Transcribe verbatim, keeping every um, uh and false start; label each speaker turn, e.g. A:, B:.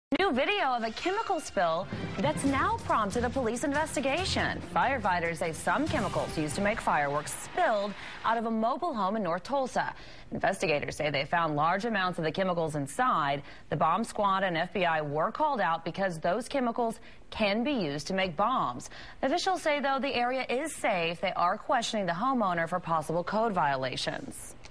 A: New video of a chemical spill that's now prompted a police investigation. Firefighters say some chemicals used to make fireworks spilled out of a mobile home in North Tulsa. Investigators say they found large amounts of the chemicals inside. The bomb squad and F B I were called out because those chemicals can be used to make bombs. Officials say, though, the area is safe. They are questioning the homeowner for possible code violations.